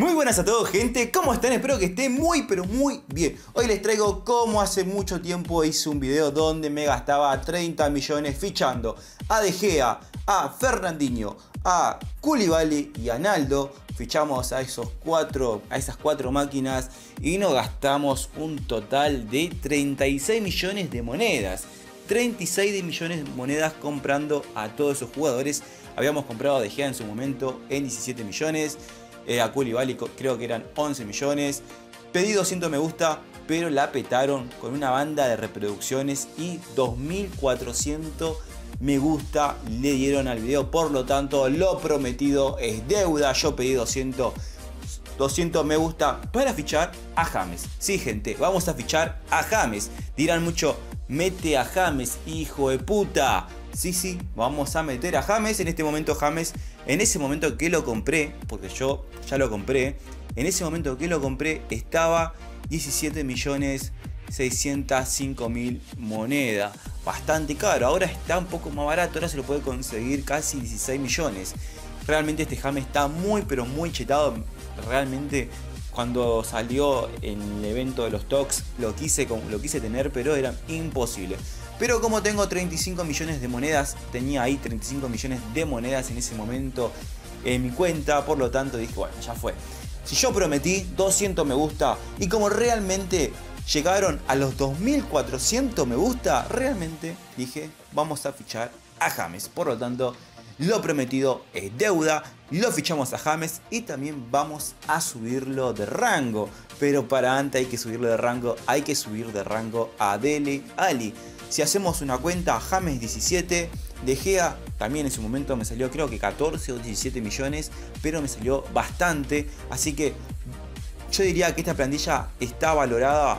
Muy buenas a todos, gente, ¿cómo están? Espero que estén muy pero muy bien. Hoy les traigo como hace mucho tiempo hice un video donde me gastaba 30 millones fichando a De Gea, a Fernandinho, a Koulibaly y a Naldo. Fichamos a esas cuatro máquinas y nos gastamos un total de 36 millones de monedas. 36 millones de monedas comprando a todos esos jugadores. Habíamos comprado a De Gea en su momento en 17 millones. A Koulibaly creo que eran 11 millones. Pedí 200 me gusta, pero la petaron con una banda de reproducciones y 2400 me gusta le dieron al video. Por lo tanto, lo prometido es deuda. Yo pedí 200 me gusta para fichar a James. Sí, gente, vamos a fichar a James. Dirán mucho, mete a James, hijo de puta. Sí, vamos a meter a James. En este momento James, en ese momento que lo compré, porque yo ya lo compré, en ese momento que lo compré estaba 17.605.000 monedas. Bastante caro, ahora está un poco más barato, ahora se lo puede conseguir casi 16 millones. Realmente este James está muy pero muy chetado. Realmente cuando salió en el evento de los Tox lo quise tener, pero era imposible. Pero como tengo 35 millones de monedas, tenía ahí 35 millones de monedas en ese momento en mi cuenta, por lo tanto dije, bueno, ya fue. Si yo prometí 200 me gusta y como realmente llegaron a los 2400 me gusta, realmente dije, vamos a fichar a James. Por lo tanto, lo prometido es deuda, lo fichamos a James y también vamos a subirlo de rango. Pero para antes hay que subirlo de rango, hay que subir de rango a Dele Alli. Si hacemos una cuenta, James 17, De Gea también en su momento me salió creo que 14 o 17 millones, pero me salió bastante. Así que yo diría que esta plantilla está valorada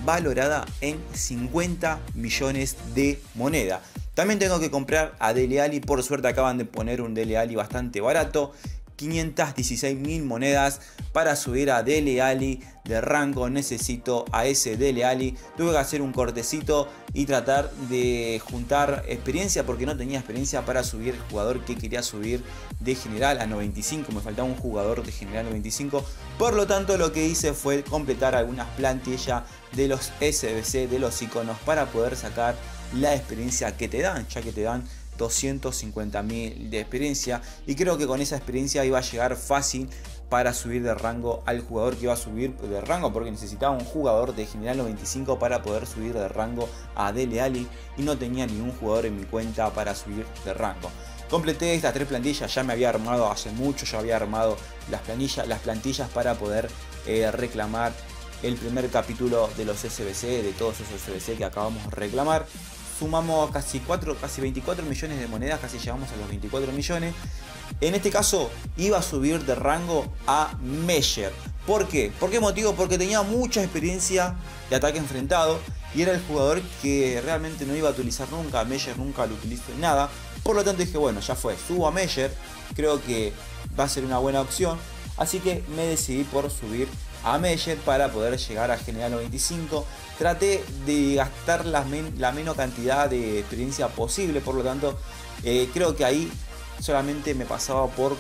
en 50 millones de moneda. También tengo que comprar a Dele Alli, por suerte acaban de poner un Dele Alli bastante barato. 516.000 monedas para subir a Dele Alli de rango. Necesito a ese Dele Alli. Tuve que hacer un cortecito y tratar de juntar experiencia porque no tenía experiencia para subir el jugador que quería subir de general a 95. Me faltaba un jugador de general 95. Por lo tanto, lo que hice fue completar algunas plantillas de los SBC, de los iconos, para poder sacar la experiencia que te dan, ya que te dan 250.000 de experiencia, y creo que con esa experiencia iba a llegar fácil para subir de rango al jugador que iba a subir de rango, porque necesitaba un jugador de general 95 para poder subir de rango a Dele Alli y no tenía ningún jugador en mi cuenta para subir de rango. Completé estas tres plantillas, ya me había armado hace mucho, ya había armado las plantillas para poder reclamar el primer capítulo de los SBC, de todos esos SBC que acabamos de reclamar. Sumamos casi 24 millones de monedas, casi llegamos a los 24 millones. En este caso iba a subir de rango a Meyer. ¿Por qué? ¿Por qué motivo? Porque tenía mucha experiencia de ataque enfrentado y era el jugador que realmente no iba a utilizar nunca. A Meyer nunca lo utilizo en nada. Por lo tanto dije, bueno, ya fue, subo a Meyer. Creo que va a ser una buena opción. Así que me decidí por subir a Meyer para poder llegar a general 95. Traté de gastar la menor cantidad de experiencia posible, por lo tanto creo que ahí solamente me pasaba por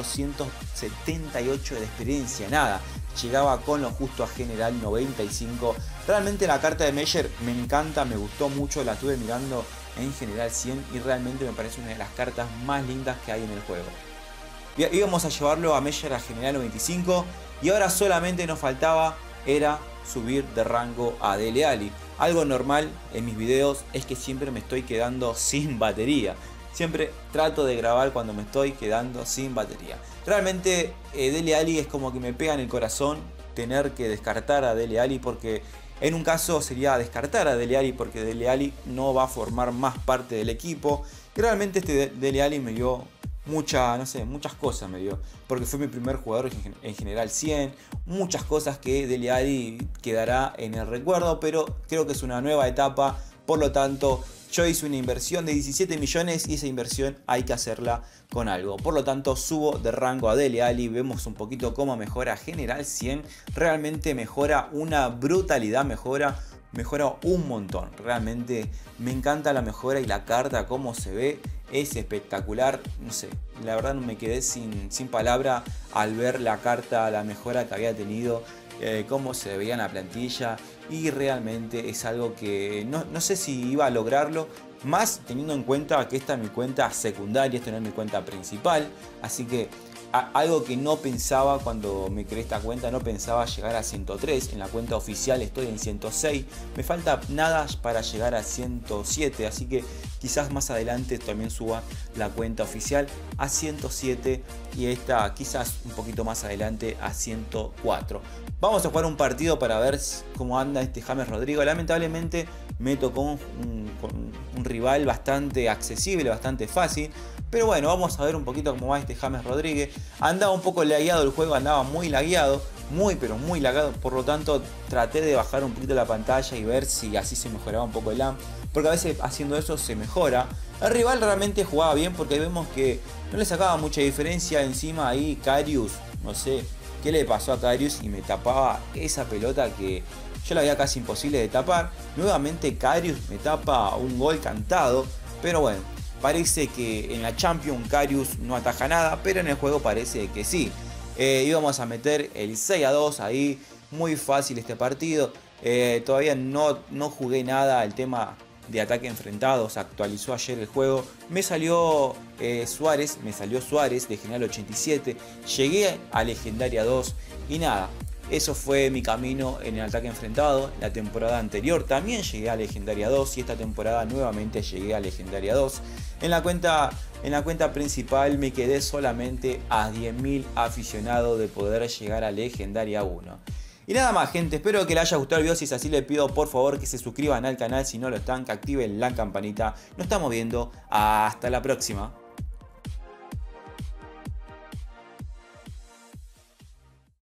478 de experiencia, nada, llegaba con lo justo a general 95. Realmente la carta de Meyer me encanta, me gustó mucho, la estuve mirando en general 100 y realmente me parece una de las cartas más lindas que hay en el juego. Íbamos a llevarlo a Meyer a general 95 y ahora solamente nos faltaba era subir de rango a Dele Alli. Algo normal en mis videos es que siempre me estoy quedando sin batería. Siempre trato de grabar cuando me estoy quedando sin batería. Realmente Dele Alli es como que me pega en el corazón tener que descartar a Dele Alli, porque en un caso sería descartar a Dele Alli porque Dele Alli no va a formar más parte del equipo. Y realmente este Dele Alli me dio muchas cosas me dio, porque fue mi primer jugador en general 100, muchas cosas que Dele Alli quedará en el recuerdo, pero creo que es una nueva etapa. Por lo tanto, yo hice una inversión de 17 millones y esa inversión hay que hacerla con algo. Por lo tanto, subo de rango a Dele Alli. Vemos un poquito cómo mejora general 100. Realmente mejora una brutalidad, mejora mejora un montón. Realmente me encanta la mejora y la carta, cómo se ve, es espectacular. No sé, la verdad no me quedé sin palabra al ver la carta, la mejora que había tenido, cómo se veía en la plantilla, y realmente es algo que no sé si iba a lograrlo, más teniendo en cuenta que esta es mi cuenta secundaria, esta no es mi cuenta principal, así que algo que no pensaba cuando me creé esta cuenta, no pensaba llegar a 103, en la cuenta oficial estoy en 106, me falta nada para llegar a 107, así que quizás más adelante también suba la cuenta oficial a 107 y esta quizás un poquito más adelante a 104. Vamos a jugar un partido para ver cómo anda este James Rodríguez. Lamentablemente me tocó un rival bastante accesible, bastante fácil. Pero bueno, vamos a ver un poquito cómo va este James Rodríguez. Andaba un poco lagueado el juego, andaba muy lagueado, pero muy lagueado. Por lo tanto, traté de bajar un poquito la pantalla y ver si así se mejoraba un poco el AM. Porque a veces haciendo eso se mejora. El rival realmente jugaba bien porque ahí vemos que no le sacaba mucha diferencia. Encima ahí Karius, no sé qué le pasó a Karius y me tapaba esa pelota que yo la veía casi imposible de tapar. Nuevamente Karius me tapa un gol cantado, pero bueno. Parece que en la Champions Karius no ataja nada, pero en el juego parece que sí. Íbamos a meter el 6-2 ahí, muy fácil este partido. Todavía no jugué nada, el tema de ataque enfrentado, se actualizó ayer el juego. Me salió Suárez de General 87, llegué a Legendaria 2 y nada. Eso fue mi camino en el ataque enfrentado. La temporada anterior también llegué a Legendaria 2 y esta temporada nuevamente llegué a Legendaria 2. En la cuenta principal me quedé solamente a 10.000 aficionados de poder llegar a Legendaria 1. Y nada más, gente, espero que les haya gustado el video. Si es así, les pido por favor que se suscriban al canal si no lo están, que activen la campanita. Nos estamos viendo, hasta la próxima.